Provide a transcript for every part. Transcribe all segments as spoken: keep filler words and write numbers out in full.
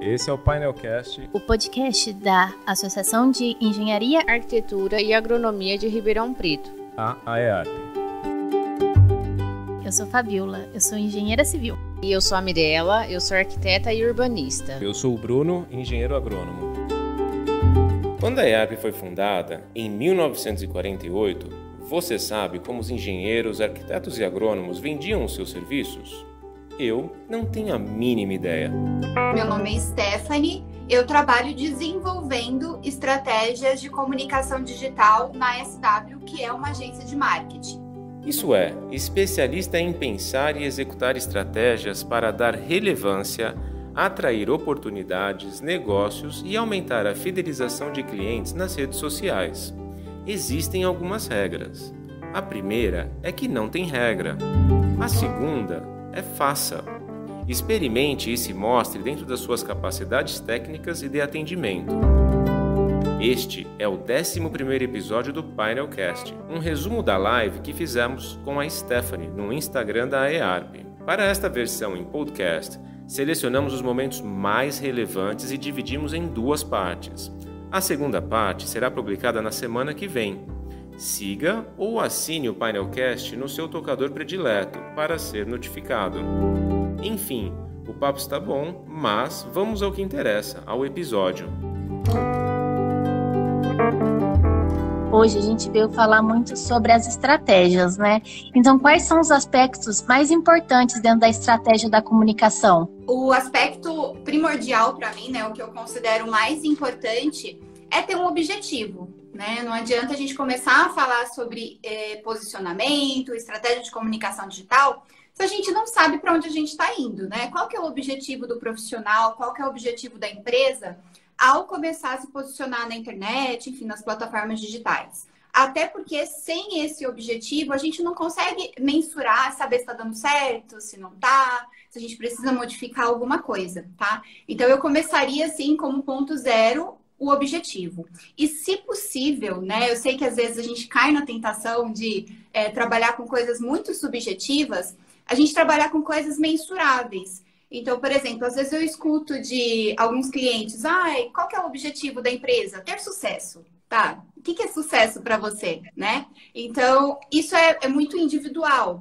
Esse é o Painelcast, o podcast da Associação de Engenharia, Arquitetura e Agronomia de Ribeirão Preto, a AEARP. Eu sou Fabiola, eu sou engenheira civil. E eu sou a Mirella, eu sou arquiteta e urbanista. Eu sou o Bruno, engenheiro agrônomo. Quando a AEARP foi fundada, em mil novecentos e quarenta e oito, você sabe como os engenheiros, arquitetos e agrônomos vendiam os seus serviços? Eu não tenho a mínima ideia. Meu nome é Stephanie, eu trabalho desenvolvendo estratégias de comunicação digital na S W, que é uma agência de marketing. Isso é, especialista em pensar e executar estratégias para dar relevância, atrair oportunidades, negócios e aumentar a fidelização de clientes nas redes sociais. Existem algumas regras. A primeira é que não tem regra. A segunda é faça. Experimente e se mostre dentro das suas capacidades técnicas e de atendimento. Este é o décimo primeiro episódio do Painelcast, um resumo da live que fizemos com a Stephanie no Instagram da AEARP. Para esta versão em podcast, selecionamos os momentos mais relevantes e dividimos em duas partes. A segunda parte será publicada na semana que vem. Siga ou assine o Painelcast no seu tocador predileto para ser notificado. Enfim, o papo está bom, mas vamos ao que interessa, ao episódio. Hoje a gente veio falar muito sobre as estratégias, né? Então, quais são os aspectos mais importantes dentro da estratégia da comunicação? O aspecto primordial para mim, né, o que eu considero mais importante, é ter um objetivo. Né? Não adianta a gente começar a falar sobre eh, posicionamento, estratégia de comunicação digital, se a gente não sabe para onde a gente está indo, né? Qual que é o objetivo do profissional, qual que é o objetivo da empresa ao começar a se posicionar na internet, enfim, nas plataformas digitais. Até porque sem esse objetivo a gente não consegue mensurar, saber se está dando certo, se não está, se a gente precisa modificar alguma coisa, tá? Então eu começaria assim como ponto zero, o objetivo. E se possível, né? Eu sei que às vezes a gente cai na tentação de é, trabalhar com coisas muito subjetivas, a gente trabalhar com coisas mensuráveis. Então, por exemplo, às vezes eu escuto de alguns clientes, ai, qual que é o objetivo da empresa? Ter sucesso, tá? O que, que é sucesso para você, né? Então, isso é, é muito individual.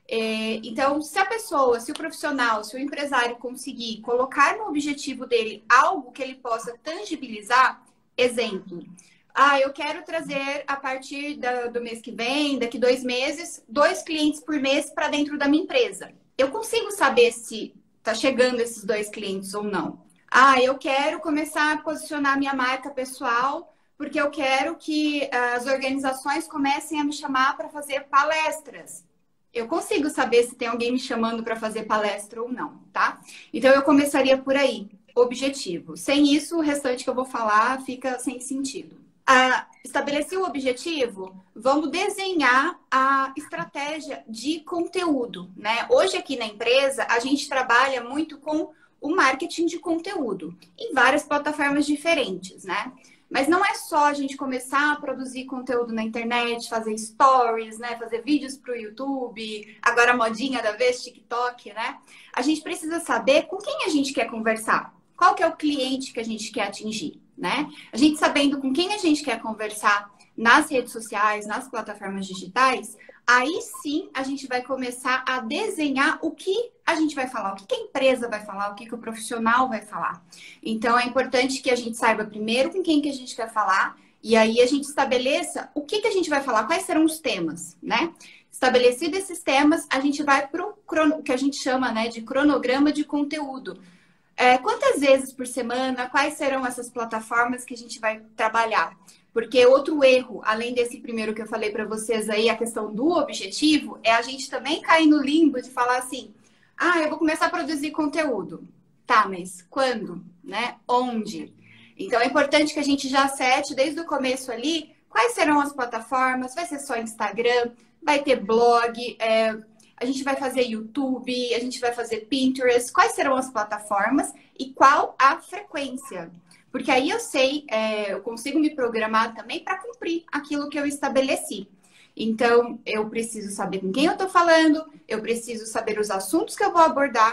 É, então, se a pessoa, se o profissional, se o empresário conseguir colocar no objetivo dele algo que ele possa tangibilizar, exemplo, ah, eu quero trazer a partir da, do mês que vem, daqui dois meses, dois clientes por mês para dentro da minha empresa. Eu consigo saber se está chegando esses dois clientes ou não. Ah, eu quero começar a posicionar minha marca pessoal porque eu quero que as organizações comecem a me chamar para fazer palestras. Eu consigo saber se tem alguém me chamando para fazer palestra ou não, tá? Então, eu começaria por aí, objetivo. Sem isso, o restante que eu vou falar fica sem sentido. Ah, estabeleci o objetivo, vamos desenhar a estratégia de conteúdo, né? Hoje, aqui na empresa, a gente trabalha muito com o marketing de conteúdo, em várias plataformas diferentes, né? Mas não é só a gente começar a produzir conteúdo na internet, fazer stories, né? Fazer vídeos para o YouTube, agora a modinha da vez, TikTok, né? A gente precisa saber com quem a gente quer conversar. Qual que é o cliente que a gente quer atingir, né? A gente sabendo com quem a gente quer conversar nas redes sociais, nas plataformas digitais, aí sim a gente vai começar a desenhar o que a gente vai falar, o que a empresa vai falar, o que o profissional vai falar. Então, é importante que a gente saiba primeiro com quem que a gente quer falar e aí a gente estabeleça o que, que a gente vai falar, quais serão os temas, né? Estabelecido esses temas, a gente vai para o que a gente chama, né, de cronograma de conteúdo. É, quantas vezes por semana, quais serão essas plataformas que a gente vai trabalhar? Porque outro erro, além desse primeiro que eu falei para vocês aí, a questão do objetivo, é a gente também cair no limbo de falar assim, ah, eu vou começar a produzir conteúdo. Tá, mas quando? Né? Onde? Então, é importante que a gente já sete desde o começo ali, quais serão as plataformas, vai ser só Instagram, vai ter blog, é, a gente vai fazer YouTube, a gente vai fazer Pinterest, quais serão as plataformas e qual a frequência. Porque aí eu sei, é, eu consigo me programar também para cumprir aquilo que eu estabeleci. Então, eu preciso saber com quem eu estou falando, eu preciso saber os assuntos que eu vou abordar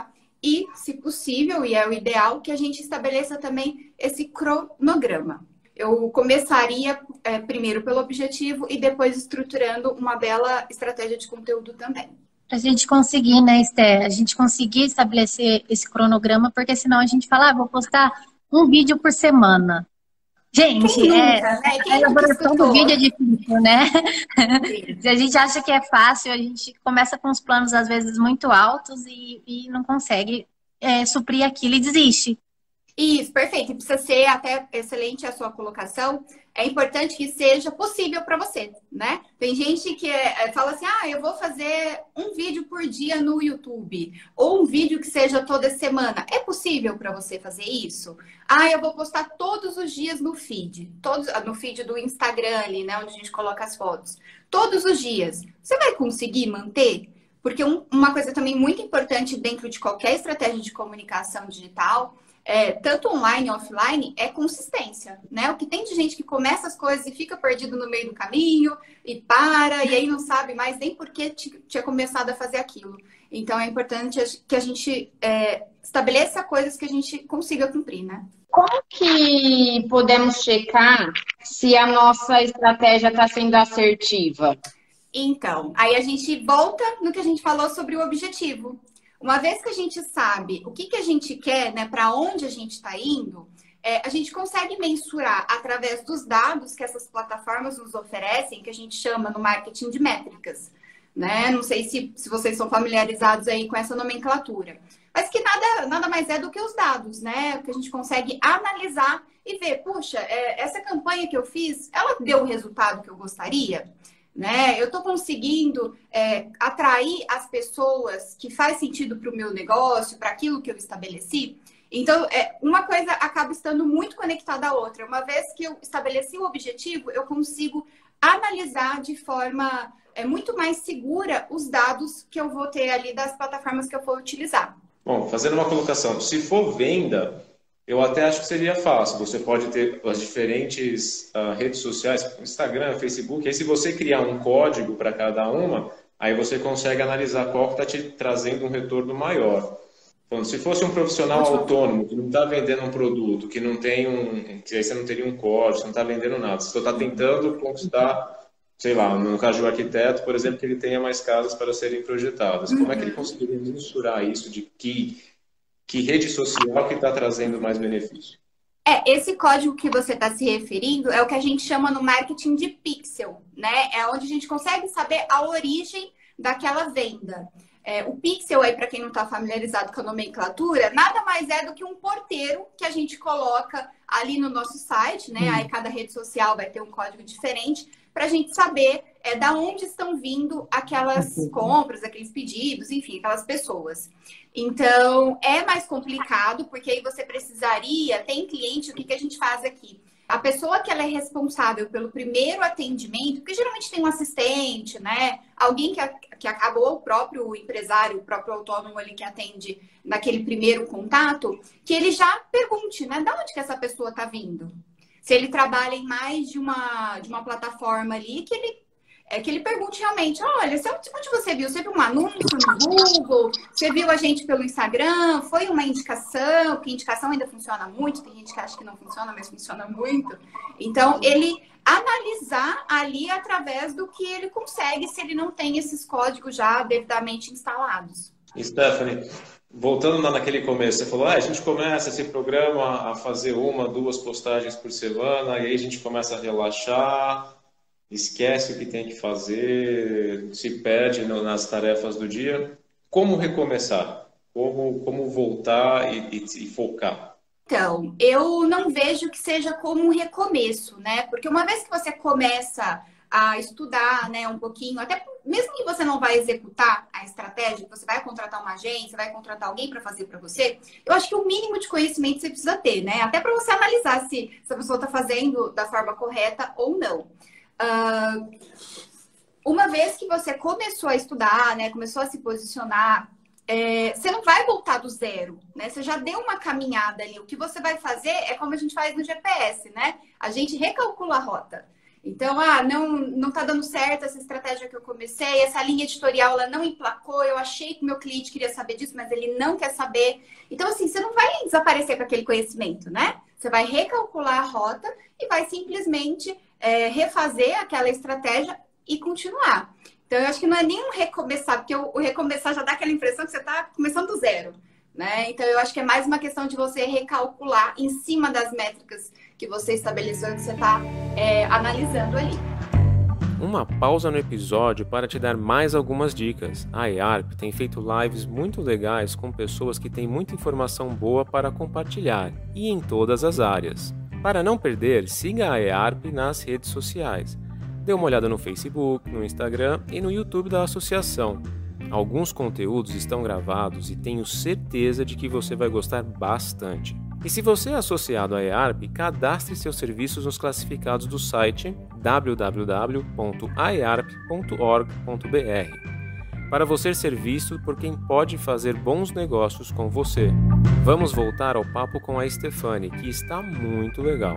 e, se possível, e é o ideal, que a gente estabeleça também esse cronograma. Eu começaria é, primeiro pelo objetivo e depois estruturando uma bela estratégia de conteúdo também. Para a gente conseguir, né, Esther? A gente conseguir estabelecer esse cronograma, porque senão a gente fala, ah, vou postar um vídeo por semana. Gente, Quem é, nunca, né? Quem a elaboração do vídeo é difícil, né? Sim. Se a gente acha que é fácil, a gente começa com os planos, às vezes, muito altos e, e não consegue é, suprir aquilo e desiste. Isso, perfeito. E precisa ser até excelente a sua colocação. É importante que seja possível para você, né? Tem gente que é, fala assim, ah, eu vou fazer um vídeo por dia no YouTube, ou um vídeo que seja toda semana. É possível para você fazer isso? Ah, eu vou postar todos os dias no feed, todos, no feed do Instagram ali, né, onde a gente coloca as fotos. Todos os dias. Você vai conseguir manter? Porque um, uma coisa também muito importante dentro de qualquer estratégia de comunicação digital, É, tanto online e offline, é consistência, né? O que tem de gente que começa as coisas e fica perdido no meio do caminho e para, e aí não sabe mais nem por que tinha começado a fazer aquilo. Então, é importante que a gente é, estabeleça coisas que a gente consiga cumprir, né? Como que podemos checar se a nossa estratégia está sendo assertiva? Então, aí a gente volta no que a gente falou sobre o objetivo. Uma vez que a gente sabe o que, que a gente quer, né, para onde a gente está indo, é, a gente consegue mensurar através dos dados que essas plataformas nos oferecem, que a gente chama no marketing de métricas, né? Não sei se, se vocês são familiarizados aí com essa nomenclatura, mas que nada, nada mais é do que os dados, né? Que a gente consegue analisar e ver, puxa, é, essa campanha que eu fiz, ela deu o resultado que eu gostaria? Né? Eu estou conseguindo é, atrair as pessoas que faz sentido para o meu negócio, para aquilo que eu estabeleci. Então, é, uma coisa acaba estando muito conectada à outra. Uma vez que eu estabeleci o objetivo, eu consigo analisar de forma é, muito mais segura os dados que eu vou ter ali das plataformas que eu for utilizar. Bom, fazendo uma colocação, se for venda, eu até acho que seria fácil. Você pode ter as diferentes uh, redes sociais, Instagram, Facebook. Aí, se você criar um código para cada uma, aí você consegue analisar qual está te trazendo um retorno maior. Então, se fosse um profissional Ótimo. autônomo que não está vendendo um produto, que não tem um, que aí você não teria um código, você não está vendendo nada. Você está tentando conquistar, sei lá, no caso do arquiteto, por exemplo, que ele tenha mais casas para serem projetadas. Uhum. Como é que ele conseguiria mensurar isso de que Que rede social que está trazendo mais benefício? É, esse código que você está se referindo é o que a gente chama no marketing de pixel, né? É onde a gente consegue saber a origem daquela venda. É, o pixel, aí, para quem não está familiarizado com a nomenclatura, nada mais é do que um porteiro que a gente coloca ali no nosso site, né? Hum. Aí cada rede social vai ter um código diferente para a gente saber é, da onde estão vindo aquelas compras, aqueles pedidos, enfim, aquelas pessoas. Então, é mais complicado, porque aí você precisaria, tem cliente, o que, que a gente faz aqui? A pessoa que ela é responsável pelo primeiro atendimento, porque geralmente tem um assistente, né? Alguém que, que acabou, o próprio empresário, o próprio autônomo ali que atende naquele primeiro contato, que ele já pergunte, né? Da onde que essa pessoa está vindo? Se ele trabalha em mais de uma, de uma plataforma ali, que ele É que ele pergunte realmente, olha, onde você viu? Você viu um anúncio no Google? Você viu a gente pelo Instagram? Foi uma indicação? Porque indicação ainda funciona muito. Tem gente que acha que não funciona, mas funciona muito. Então, ele analisar ali através do que ele consegue, se ele não tem esses códigos já devidamente instalados. Stephanie, voltando lá naquele começo, você falou, ah, a gente começa esse programa a fazer uma, duas postagens por semana, e aí a gente começa a relaxar, esquece o que tem que fazer, se perde nas tarefas do dia. Como recomeçar? Como, como voltar e, e, e focar? Então, eu não vejo que seja como um recomeço, né? Porque uma vez que você começa a estudar, né, um pouquinho, até mesmo que você não vai executar a estratégia, que você vai contratar uma agência, vai contratar alguém para fazer para você, eu acho que o mínimo de conhecimento você precisa ter, né? Até para você analisar se essa pessoa está fazendo da forma correta ou não. Uh, uma vez que você começou a estudar, né, começou a se posicionar, é, você não vai voltar do zero, né? Você já deu uma caminhada ali. O que você vai fazer é como a gente faz no G P S, né? A gente recalcula a rota. Então, ah, não, não tá dando certo essa estratégia que eu comecei, essa linha editorial ela não emplacou, eu achei que o meu cliente queria saber disso, mas ele não quer saber. Então, assim, você não vai desaparecer com aquele conhecimento, né? Você vai recalcular a rota e vai simplesmente é, refazer aquela estratégia e continuar. Então, eu acho que não é nem um recomeçar, porque o, o recomeçar já dá aquela impressão que você está começando do zero, né? Então, eu acho que é mais uma questão de você recalcular em cima das métricas que você estabeleceu, que você está é, analisando ali. Uma pausa no episódio para te dar mais algumas dicas. A E A R P tem feito lives muito legais com pessoas que têm muita informação boa para compartilhar e em todas as áreas. Para não perder, siga a E A R P nas redes sociais. Dê uma olhada no Facebook, no Instagram e no YouTube da associação. Alguns conteúdos estão gravados e tenho certeza de que você vai gostar bastante. E se você é associado à E A R P, cadastre seus serviços nos classificados do site w w w ponto a e a r p ponto org ponto b r para você ser visto por quem pode fazer bons negócios com você. Vamos voltar ao papo com a Stefane, que está muito legal.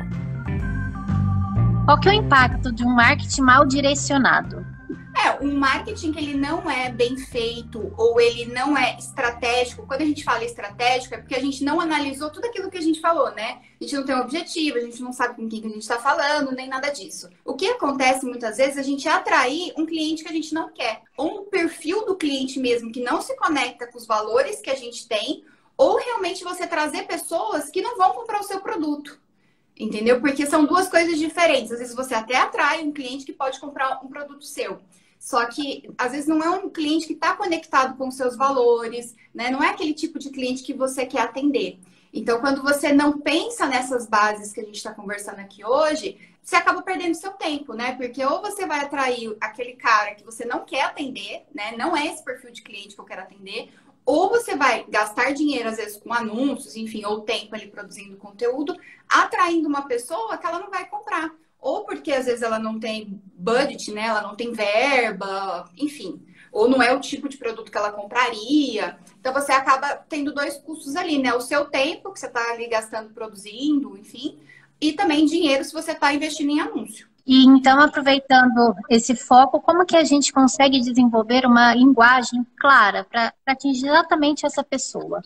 Qual que é o impacto de um marketing mal direcionado? É, um marketing que ele não é bem feito ou ele não é estratégico. Quando a gente fala estratégico, é porque a gente não analisou tudo aquilo que a gente falou, né? A gente não tem um objetivo, a gente não sabe com quem que a gente está falando, nem nada disso. O que acontece muitas vezes é a gente atrair um cliente que a gente não quer. Ou um perfil do cliente mesmo que não se conecta com os valores que a gente tem, ou realmente você trazer pessoas que não vão comprar o seu produto. Entendeu? Porque são duas coisas diferentes. Às vezes você até atrai um cliente que pode comprar um produto seu. Só que, às vezes, não é um cliente que está conectado com os seus valores, né? Não é aquele tipo de cliente que você quer atender. Então, quando você não pensa nessas bases que a gente está conversando aqui hoje, você acaba perdendo seu tempo, né? Porque ou você vai atrair aquele cara que você não quer atender, né? Não é esse perfil de cliente que eu quero atender, ou você vai gastar dinheiro, às vezes, com anúncios, enfim, ou tempo ali produzindo conteúdo, atraindo uma pessoa que ela não vai comprar. Ou porque, às vezes, ela não tem budget, né? Ela não tem verba, enfim. Ou não é o tipo de produto que ela compraria. Então, você acaba tendo dois custos ali, né? O seu tempo, que você está ali gastando produzindo, enfim. E também dinheiro, se você está investindo em anúncio. E então, aproveitando esse foco, como que a gente consegue desenvolver uma linguagem clara para atingir exatamente essa pessoa?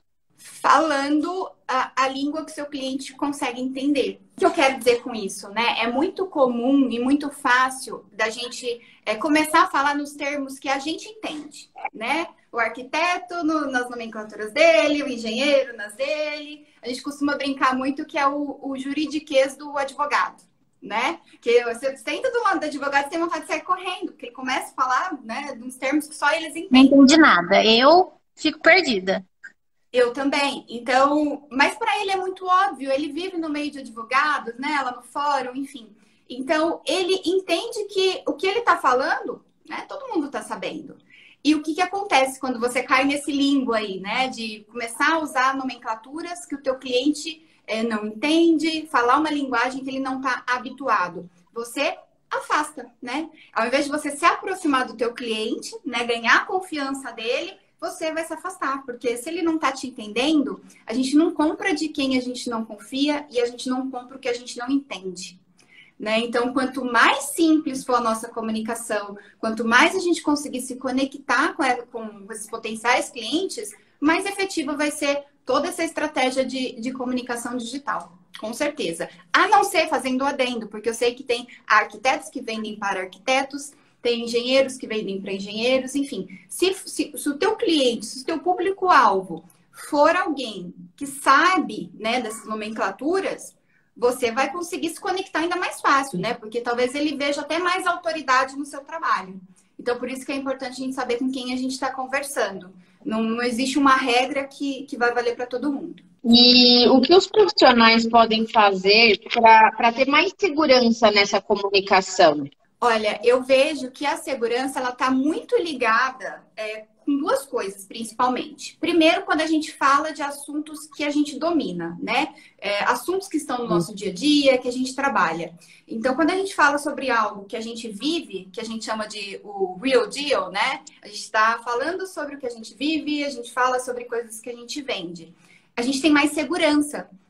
Falando a, a língua que seu cliente consegue entender. O que eu quero dizer com isso, né? É muito comum e muito fácil da gente é, começar a falar nos termos que a gente entende, né? O arquiteto no, nas nomenclaturas dele, o engenheiro nas dele. A gente costuma brincar muito que é o, o juridiquês do advogado, né? Que você senta do lado do advogado e tem vontade de sair correndo, porque ele começa a falar, né, de uns termos que só eles entendem. Não entendi nada. Eu fico perdida. Eu também. Então, mas para ele é muito óbvio, ele vive no meio de advogados, né, lá no fórum, enfim. Então, ele entende que o que ele está falando, né, todo mundo está sabendo. E o que, que acontece quando você cai nesse limbo aí, né, de começar a usar nomenclaturas que o teu cliente é, não entende, falar uma linguagem que ele não está habituado? Você afasta, né? Ao invés de você se aproximar do teu cliente, né, ganhar a confiança dele, você vai se afastar, porque se ele não tá te entendendo, a gente não compra de quem a gente não confia e a gente não compra o que a gente não entende, né? Então, quanto mais simples for a nossa comunicação, quanto mais a gente conseguir se conectar com, com esses potenciais clientes, mais efetiva vai ser toda essa estratégia de, de comunicação digital, com certeza. A não ser fazendo adendo, porque eu sei que tem arquitetos que vendem para arquitetos, tem engenheiros que vendem para engenheiros, enfim. Se, se, se o teu cliente, se o teu público-alvo for alguém que sabe, né, dessas nomenclaturas, você vai conseguir se conectar ainda mais fácil, né? Porque talvez ele veja até mais autoridade no seu trabalho. Então, por isso que é importante a gente saber com quem a gente está conversando. Não, não existe uma regra que, que vai valer para todo mundo. E o que os profissionais podem fazer para ter mais segurança nessa comunicação? Olha, eu vejo que a segurança ela está muito ligada é, com duas coisas, principalmente. Primeiro, quando a gente fala de assuntos que a gente domina, né? É, assuntos que estão no nosso dia a dia, que a gente trabalha. Então, quando a gente fala sobre algo que a gente vive, que a gente chama de o real deal, né? A gente está falando sobre o que a gente vive, a gente fala sobre coisas que a gente vende. A gente tem mais segurança,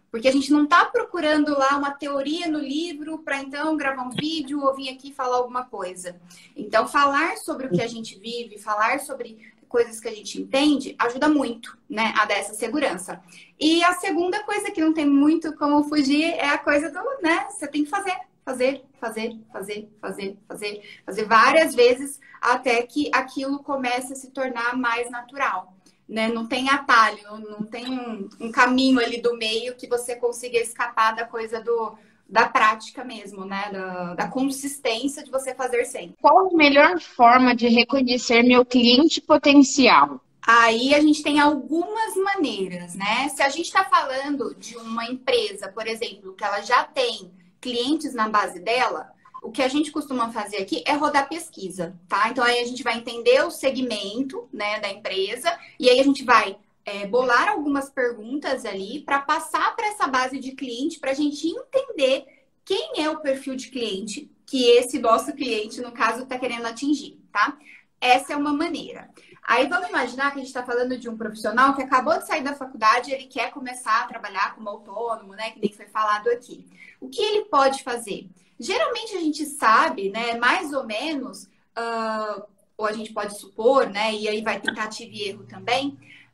Porque a gente não está procurando lá uma teoria no livro para então gravar um vídeo ou vir aqui falar alguma coisa. Então, falar sobre o que a gente vive, falar sobre coisas que a gente entende, ajuda muito, né, a dar essa segurança. E a segunda coisa que não tem muito como fugir é a coisa do, né, você tem que fazer, fazer, fazer, fazer, fazer, fazer, fazer várias vezes até que aquilo comece a se tornar mais natural. Né? Não tem atalho, não tem um, um caminho ali do meio que você consiga escapar da coisa do, da prática mesmo, né? Da, da consistência de você fazer sempre. Qual a melhor forma de reconhecer meu cliente potencial? Aí a gente tem algumas maneiras, né? Se a gente está falando de uma empresa, por exemplo, que ela já tem clientes na base dela, o que a gente costuma fazer aqui é rodar pesquisa, tá? Então, aí a gente vai entender o segmento, né, da empresa e aí a gente vai é, bolar algumas perguntas ali para passar para essa base de cliente para a gente entender quem é o perfil de cliente que esse nosso cliente, no caso, está querendo atingir, tá? Essa é uma maneira. Aí, vamos imaginar que a gente está falando de um profissional que acabou de sair da faculdade e ele quer começar a trabalhar como autônomo, né, que nem foi falado aqui. O que ele pode fazer? Geralmente a gente sabe, né, mais ou menos, uh, ou a gente pode supor, né, e aí vai tentativa e erro também,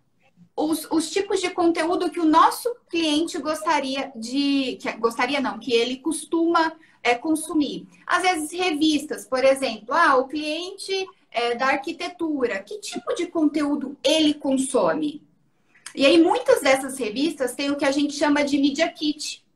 os, os tipos de conteúdo que o nosso cliente gostaria de, que, gostaria não, que ele costuma é, consumir. Às vezes revistas, por exemplo, ah, o cliente é, da arquitetura, que tipo de conteúdo ele consome? E aí muitas dessas revistas têm o que a gente chama de Media Kit.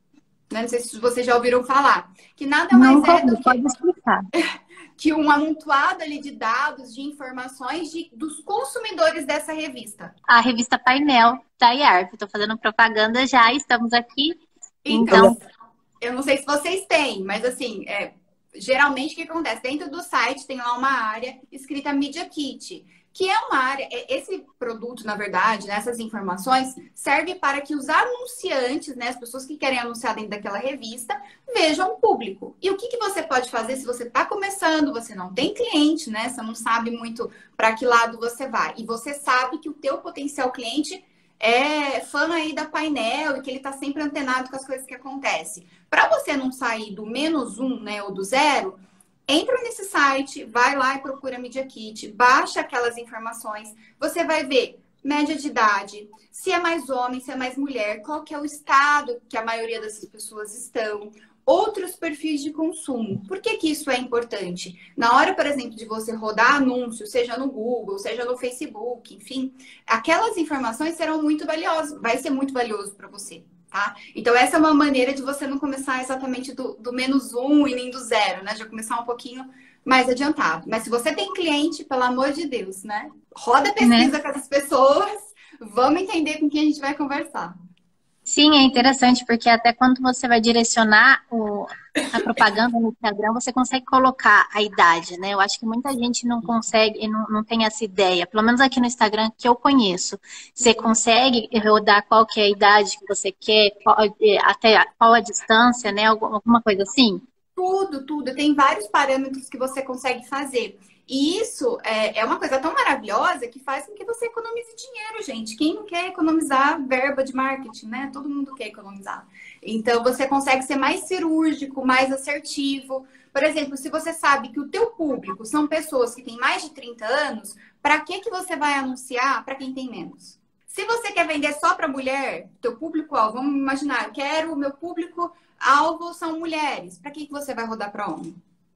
Não sei se vocês já ouviram falar. Que nada mais Não, é do que, pode explicar. que um amontoado ali de dados, de informações de, dos consumidores dessa revista. A revista Painel da I A R P. Estou fazendo propaganda já, estamos aqui. Então, Então, eu não sei se vocês têm, mas assim, é, geralmente o que acontece? Dentro do site tem lá uma área escrita Media Kit, que é uma área, esse produto, na verdade, né, essas informações, serve para que os anunciantes, né, as pessoas que querem anunciar dentro daquela revista, vejam o público. E o que, que você pode fazer se você está começando, você não tem cliente, né, você não sabe muito para que lado você vai, e você sabe que o teu potencial cliente é fã aí da Painel e que ele está sempre antenado com as coisas que acontecem. Para você não sair do menos um, né, ou do zero, entra nesse site, vai lá e procura Media Kit, baixa aquelas informações, você vai ver média de idade, se é mais homem, se é mais mulher, qual que é o estado que a maioria dessas pessoas estão, outros perfis de consumo. Por que que isso é importante? Na hora, por exemplo, de você rodar anúncio, seja no Google, seja no Facebook, enfim, aquelas informações serão muito valiosas, vai ser muito valioso para você. Tá? Então, essa é uma maneira de você não começar exatamente do, do menos um e nem do zero, né? Já começar um pouquinho mais adiantado. Mas se você tem cliente, pelo amor de Deus, né? Roda pesquisa, né, com essas pessoas, vamos entender com quem a gente vai conversar. Sim, é interessante, porque até quando você vai direcionar o, a propaganda no Instagram, você consegue colocar a idade, né? Eu acho que muita gente não consegue, não, não tem essa ideia, pelo menos aqui no Instagram que eu conheço. Você consegue rodar qual que é a idade que você quer, qual, até qual a distância, né? Alguma coisa assim? Tudo, tudo. Tem vários parâmetros que você consegue fazer. E isso é, é uma coisa tão maravilhosa que faz com que você economize dinheiro, gente. Quem não quer economizar verba de marketing, né? Todo mundo quer economizar. Então, você consegue ser mais cirúrgico, mais assertivo. Por exemplo, se você sabe que o teu público são pessoas que têm mais de trinta anos, para que que você vai anunciar para quem tem menos? Se você quer vender só para mulher, teu público-alvo, vamos imaginar, eu quero o meu público-alvo são mulheres. Para que que você vai rodar para homem?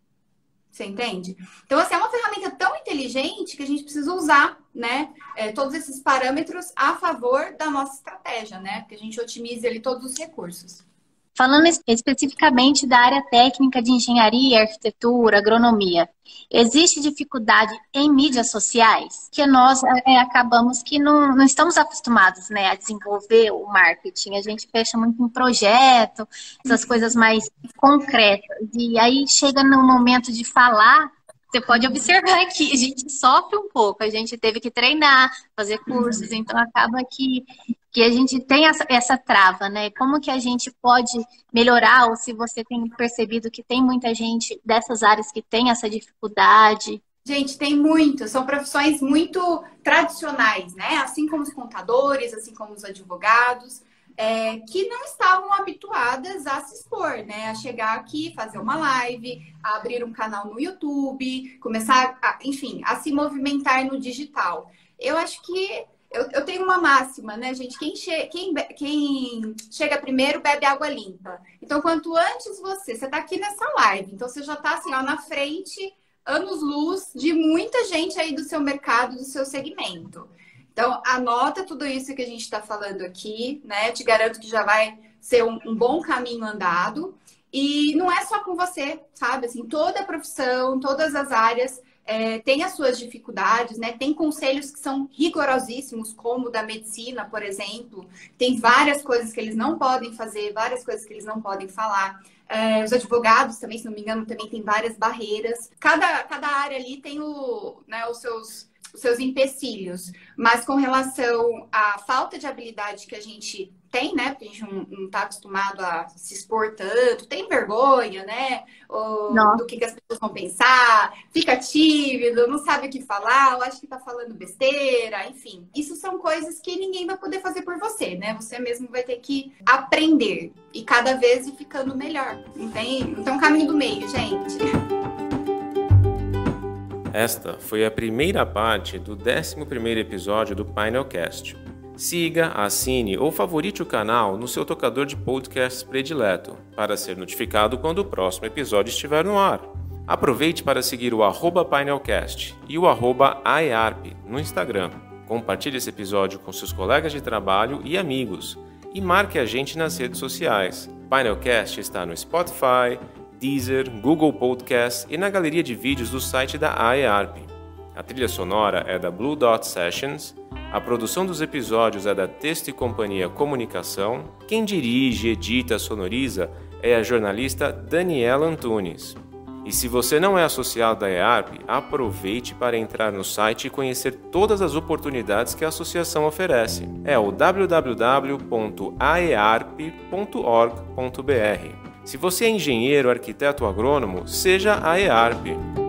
Você entende? Então, assim, é uma ferramenta tão inteligente que a gente precisa usar, né? É, todos esses parâmetros a favor da nossa estratégia, né? Que a gente otimize ali todos os recursos. Falando especificamente da área técnica de engenharia, arquitetura, agronomia, existe dificuldade em mídias sociais? Que nós é, acabamos que não, não estamos acostumados, né, a desenvolver o marketing. A gente fecha muito em projeto, essas coisas mais concretas. E aí chega no momento de falar, você pode observar que a gente sofre um pouco. A gente teve que treinar, fazer cursos, então acaba que... que a gente tem essa, essa trava, né? Como que a gente pode melhorar, ou se você tem percebido que tem muita gente dessas áreas que tem essa dificuldade? Gente, tem muito. São profissões muito tradicionais, né? Assim como os contadores, assim como os advogados. é, que não estavam habituadas a se expor, né? A chegar aqui, fazer uma live, a abrir um canal no YouTube, começar, a, enfim, a se movimentar no digital. Eu acho que eu, eu tenho uma máxima, né, gente? Quem, che quem, quem chega primeiro bebe água limpa. Então, quanto antes você, você tá aqui nessa live, então você já tá assim, ó, na frente, anos-luz de muita gente aí do seu mercado, do seu segmento. Então, anota tudo isso que a gente está falando aqui, né? Te garanto que já vai ser um, um bom caminho andado. E não é só com você, sabe? Assim, toda a profissão, todas as áreas é, têm as suas dificuldades, né? Tem conselhos que são rigorosíssimos, como o da medicina, por exemplo. Tem várias coisas que eles não podem fazer, várias coisas que eles não podem falar. É, os advogados também, se não me engano, também tem várias barreiras. Cada, cada área ali tem o, né, os seus... os seus empecilhos, mas com relação à falta de habilidade que a gente tem, né, porque a gente não está acostumado a se expor tanto, tem vergonha, né, ou, do que, que as pessoas vão pensar, fica tímido, não sabe o que falar, ou acha que está falando besteira, enfim. Isso são coisas que ninguém vai poder fazer por você, né, você mesmo vai ter que aprender e cada vez ir ficando melhor, entende? Então, caminho do meio, gente. Esta foi a primeira parte do décimo primeiro episódio do Painelcast. Siga, assine ou favorite o canal no seu tocador de podcasts predileto, para ser notificado quando o próximo episódio estiver no ar. Aproveite para seguir o arroba Painelcast e o arroba I A R P no Instagram. Compartilhe esse episódio com seus colegas de trabalho e amigos. E marque a gente nas redes sociais. Painelcast está no Spotify, Deezer, Google Podcasts e na galeria de vídeos do site da I A R P. A trilha sonora é da Blue Dot Sessions, a produção dos episódios é da Texto e Companhia Comunicação, quem dirige, edita, sonoriza é a jornalista Daniela Antunes. E se você não é associado da I A R P, aproveite para entrar no site e conhecer todas as oportunidades que a associação oferece. É o w w w ponto a e a r p ponto org ponto b r. Se você é engenheiro, arquiteto ou agrônomo, seja a I A R P.